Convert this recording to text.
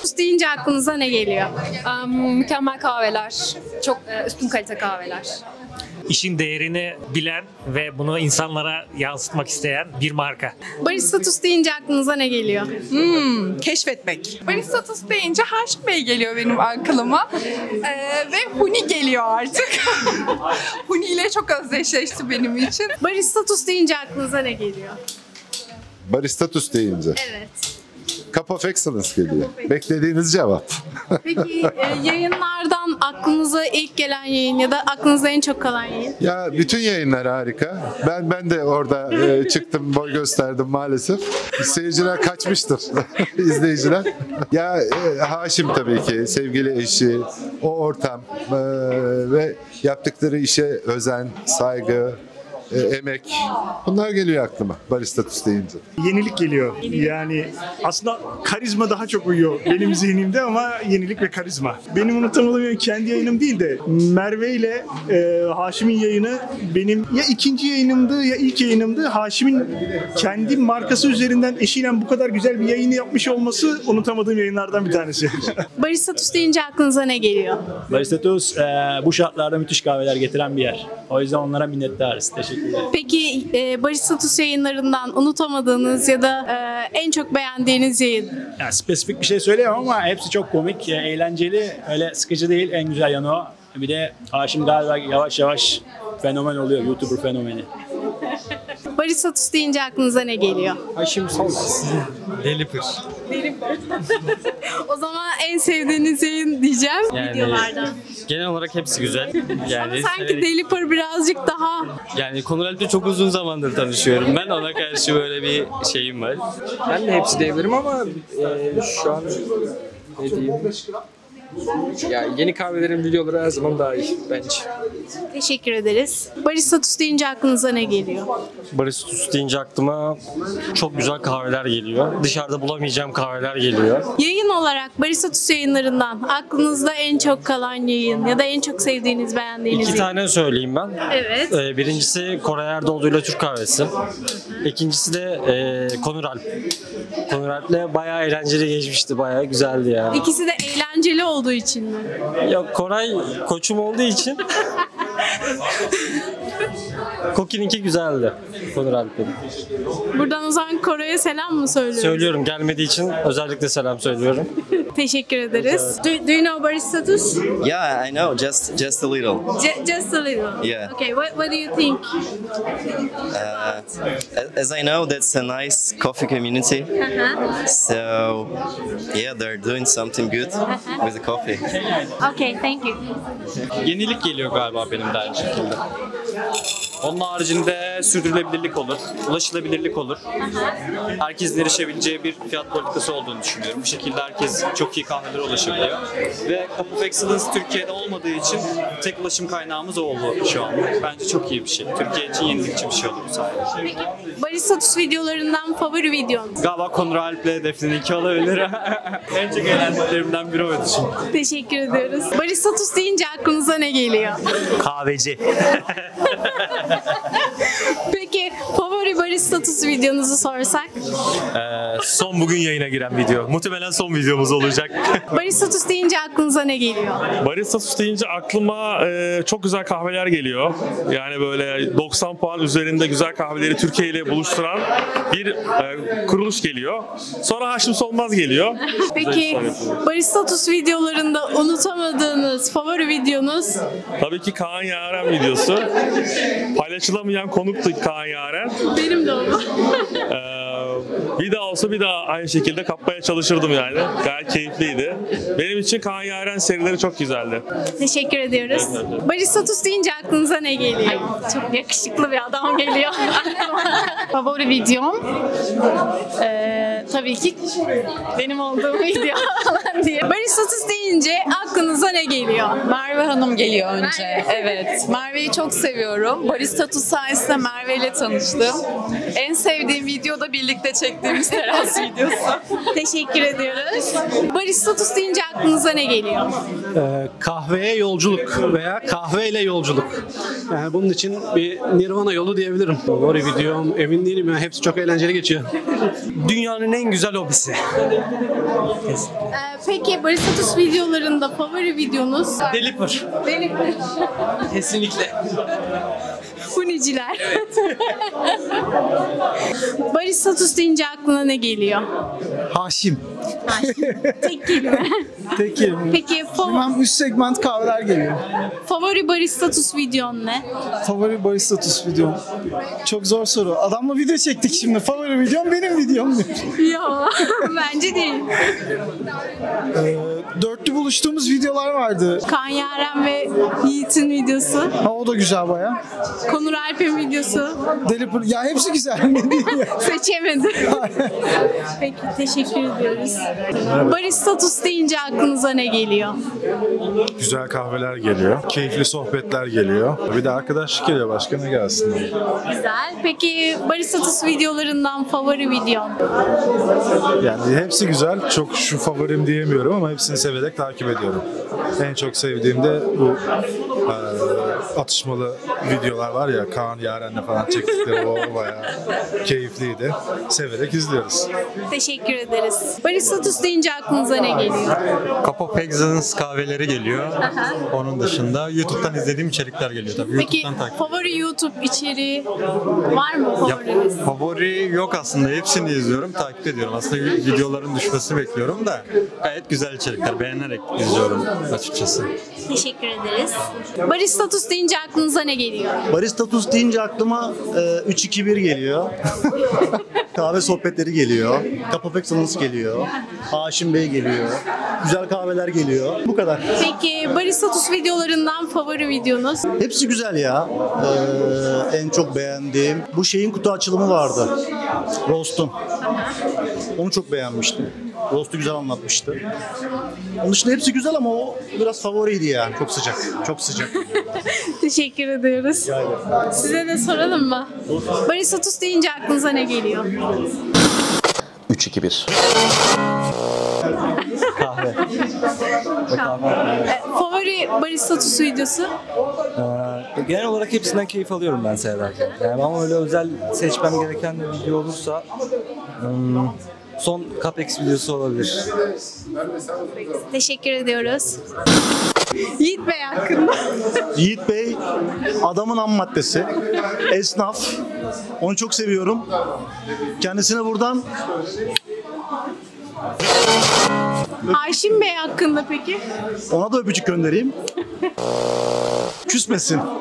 Baristatus deyince aklınıza ne geliyor? Mükemmel kahveler, çok üstün kalite kahveler. İşin değerini bilen ve bunu insanlara yansıtmak isteyen bir marka. Baristatus deyince aklınıza ne geliyor? Keşfetmek. Baristatus deyince Haşim Bey geliyor benim aklıma. Ve Huni geliyor artık. Huni ile çok özdeşleşti benim için. Baristatus deyince aklınıza ne geliyor? Baristatus deyince. Evet. Cup of Excellence geliyor. Beklediğiniz cevap. Peki yayınlardan aklınıza ilk gelen yayın ya da aklınıza en çok kalan yayın? Ya bütün yayınlar harika. Ben de orada çıktım, boy gösterdim maalesef. Seyirciler kaçmıştır, izleyiciler. Ya Haşim tabii ki, sevgili eşi, o ortam ve yaptıkları işe özen, saygı, emek. Bunlar geliyor aklıma Baristatus deyince. Yenilik geliyor. Yani aslında karizma daha çok uyuyor benim zihnimde ama yenilik ve karizma. Benim unutamadığım kendi yayınım değil de Merve ile Haşim'in yayını benim ya ikinci yayınımdı ya ilk yayınımdı. Haşim'in kendi markası üzerinden eşiyle bu kadar güzel bir yayını yapmış olması unutamadığım yayınlardan bir tanesi. Baristatus deyince aklınıza ne geliyor? Baristatus bu şartlarda müthiş kahveler getiren bir yer. O yüzden onlara minnettarız. Teşekkür ederim. Peki Baristatus yayınlarından unutamadığınız ya da en çok beğendiğiniz yayın? Yani spesifik bir şey söyleyemem ama hepsi çok komik, eğlenceli, öyle sıkıcı değil. En güzel yanı o. Bir de Haşim galiba yavaş yavaş fenomen oluyor, YouTuber fenomeni. Baristatus deyince aklınıza ne geliyor? Haşim Solmaz. Deliper. O zaman en sevdiğiniz yayın diyeceğim videolardan. Genel olarak hepsi güzel. Yani Sanki Deliper birazcık daha... Yani Konur Alp'le çok uzun zamandır tanışıyorum. Ben ona karşı böyle bir şeyim var. Ben de hepsi diyebilirim ama şu an ne diyeyim? Ya yeni kahvelerin videoları her zaman daha iyi bence. Teşekkür ederiz. Baristatus deyince aklınıza ne geliyor? Baristatus deyince aklıma çok güzel kahveler geliyor. Dışarıda bulamayacağım kahveler geliyor. Yayın olarak Baristatus yayınlarından aklınızda en çok kalan yayın ya da en çok sevdiğiniz, beğendiğiniz İki yayın? tane söyleyeyim ben. Evet. Birincisi Koray Erdoğdu ile Türk kahvesi. İkincisi de Konur Alp. Konur Alp'le bayağı eğlenceli geçmişti. Bayağı güzeldi yani. İkisi de eğlenceli olduğu için mi? Yok, Koray koçum olduğu için Koki'ninki güzeldi. Konur Alp'in. Buradan o zaman Koray'a selam mı söylüyoruz? Söylüyorum, gelmediği için özellikle selam söylüyorum. Teşekkür ederiz. Do you know Baristatus? Yeah, I know, just a little. Just a little. Yeah. Okay, what do you think? As I know, that's a nice coffee community. So, yeah, they're doing something good with the coffee. Okay, thank you. Yenilik geliyor galiba benim de aynı şekilde. Onun haricinde sürdürülebilirlik olur, ulaşılabilirlik olur. Herkesin erişebileceği bir fiyat politikası olduğunu düşünüyorum. Bu şekilde herkes çok iyi kahvelere ulaşabiliyor. Ve Cup of Excellence Türkiye'de olmadığı için tek ulaşım kaynağımız o oldu şu an. Bence çok iyi bir şey. Türkiye için yenilikçi bir şey olur bu sayede. Peki Baristatus videolarından favori videon? Galiba Konur Alp'le Defne'ninki olabilir. En çok eğlendiklerimden biri oydu şimdi. Teşekkür ediyoruz. Baristatus deyince aklınıza ne geliyor? Kahveci. Peki favori Baristatus videonuzu sorsak? Son bugün yayına giren video. Muhtemelen son videomuz olacak. Baristatus deyince aklınıza ne geliyor? Baristatus deyince aklıma çok güzel kahveler geliyor. Yani böyle 90 puan üzerinde güzel kahveleri Türkiye ile buluşturan bir kuruluş geliyor. Sonra Haşim Solmaz geliyor. Peki Baristatus videolarında unutamadığınız favori videonuz? Tabii ki Kaan Yaren videosu. Paylaşılamayan konuktu Kaan Yaren. Benim de o. Bir daha olsa bir daha aynı şekilde kapmaya çalışırdım yani. Gayet keyifliydi. Benim için Kaan Yaren serileri çok güzeldi. Teşekkür ediyoruz. Baristatus deyince aklınıza ne geliyor? Çok yakışıklı bir adam geliyor. Favori videom tabii ki benim olduğum video diye. Baristatus deyince aklınıza ne geliyor? Merve Hanım geliyor önce. Evet. Merve'yi çok seviyorum. Baristatus sayesinde Merve ile tanıştım. En sevdiğim video da birlikte çektiğimiz teras videosu. Teşekkür ediyoruz. Baristatus deyince aklınıza ne geliyor? Kahveye yolculuk veya kahveyle yolculuk. Yani bunun için bir Nirvana yolu diyebilirim. Favori videom emin değilim ya. Hepsi çok eğlenceli geçiyor. Dünyanın en güzel hobisi. Peki Baristatus videolarında favori videonuz? Deliver. Deliver. Kesinlikle. Huniciler. Baristatus deyince aklına ne geliyor? Haşim. Tek kelime. Tek kelime. Peki Hemen üst segment kahveler geliyor. favori Baristatus videon ne? Favori Baristatus videom. Çok zor soru. Adamla video çektik şimdi. Favori videom benim videom. Yok, bence değil. Dörtlü buluştuğumuz videolar vardı. Kaan Yaren ve Yiğit'in videosu. Ha, o da güzel baya. Konur Alp'in videosu. Deliver. Ya hepsi güzel. Ne diyeyim ya? Seçemedim. Peki teşekkür ediyoruz. Baristatus deyince aklınıza ne geliyor? Güzel kahveler geliyor. Keyifli sohbetler geliyor. Bir de arkadaşlık geliyor. Başka ne gelsin? Güzel. Peki Baristatus videolarından favori videon? Yani hepsi güzel. Çok şu favorim diyemiyorum ama hepsini severek takip ediyorum. En çok sevdiğim de bu atışmalı videolar var ya, Kaan Yaren'le falan çektikleri, o bayağı keyifliydi. Severek izliyoruz. Teşekkür ederiz. Baristatus deyince aklınıza ne geliyor? Capo Excellence kahveleri geliyor. Onun dışında YouTube'dan izlediğim içerikler geliyor tabii. Peki YouTube'dan takip. favori YouTube içeriği var mı favoriniz? Favori yok aslında. Hepsini izliyorum, takip ediyorum. Aslında videoların düşmesini bekliyorum da gayet güzel içerikler. Beğenerek izliyorum açıkçası. Teşekkür ederiz. Baristatus deyince aklınıza ne geliyor? Baristatus deyince aklıma 3-2-1 geliyor. Kahve sohbetleri geliyor. Capo Excellence geliyor. Haşim Bey geliyor. Güzel kahveler geliyor. Bu kadar. Peki Baristatus videolarından favori videonuz? Hepsi güzel ya. En çok beğendiğim bu şeyin kutu açılımı vardı. Roast'un. Onu çok beğenmiştim. Roast'u güzel anlatmıştı. Onun dışında hepsi güzel ama o biraz favoriydi yani. Çok sıcak. Çok sıcak. Teşekkür ediyoruz. Size de soralım mı? Baristatus deyince aklınıza ne geliyor? 3-2-1. Kahve. Favori Baristatus videosu? Genel olarak hepsinden keyif alıyorum ben seyrederken. Yani ama öyle özel seçmem gereken bir video olursa son Capex videosu olabilir. Teşekkür ediyoruz. Yiğit Bey hakkında. Yiğit Bey adamın ham maddesi. Esnaf. Onu çok seviyorum. Kendisine buradan Haşim Bey hakkında peki? ona da öpücük göndereyim. Küsmesin.